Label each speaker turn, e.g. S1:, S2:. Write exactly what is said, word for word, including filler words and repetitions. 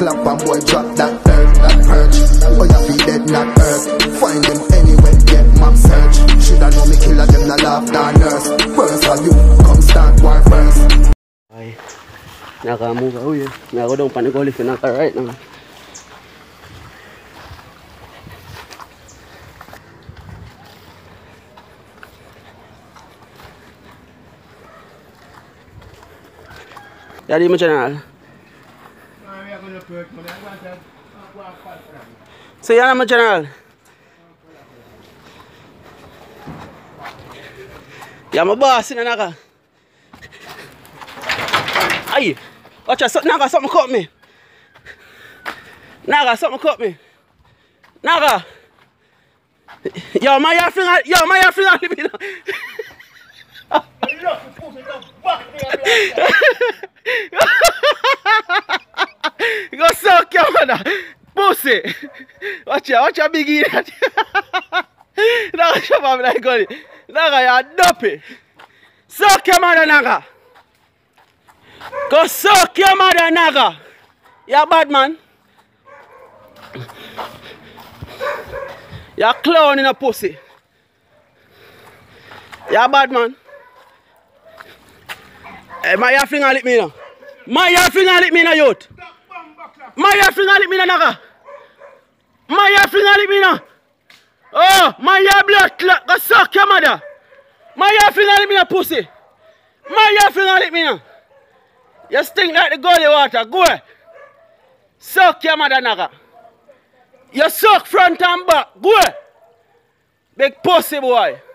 S1: clap and boy drop that earth, that perch. Boy I feel dead not earth. Find them anywhere, get map search. Shoulda know me killer them na laugh down nurse. Worse for you, come start war first.
S2: Ay, naka-move ako yun. Nako daw panigolif yun ang right naman. Jadi mo channel. So yan mo channel. Ya mabas na naka. Ay, watch out, naka something caught me. Naka something caught me. Naka. Yo, my your finger, yo, my your finger leave me now. You go suck your mother, pussy. Watch out, watch out, biggie. Naga, shut up, like God. Naga, you're dopey. Suck your mother, Naga. Go suck your mother, Naga. You're bad man. You're clown in a pussy. You're bad man. Hey, my your finger lick me now. My your finger lick me now, youth. My your finger lick me now, Naga. My your finger lick me now. Oh, my your blood clot. Go suck your mother. My your finger lick me now, pussy. My your finger lick me now. You stink like the gully water. Go ahead. Suck your mother, Naga. You suck front and back. Go ahead. Big pussy boy.